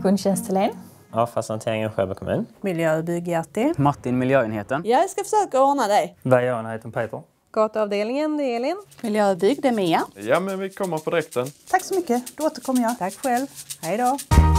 Kundtjänst Helene. Avfallshantering i Sjöbo kommun. Miljöbygg Gerti. Martin, miljöenheten. Jag ska försöka ordna dig. Visar Peter. Gatuavdelningen, det är Elin. Miljöbygg, det är Mia. Ja, men vi kommer på direkten. Tack så mycket, då återkommer jag. Tack själv. Hej då.